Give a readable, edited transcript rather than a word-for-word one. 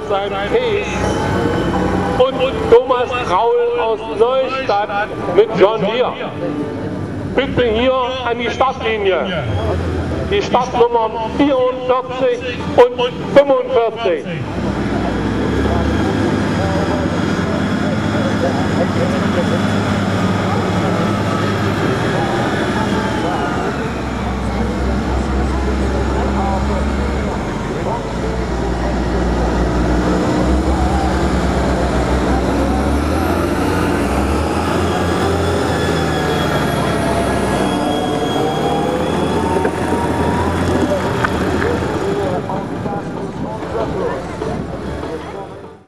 seinem Case und Thomas Kraul aus Neustadt mit John Deere. Bitte hier an die Startlinie. Die Startnummern 44 und 45.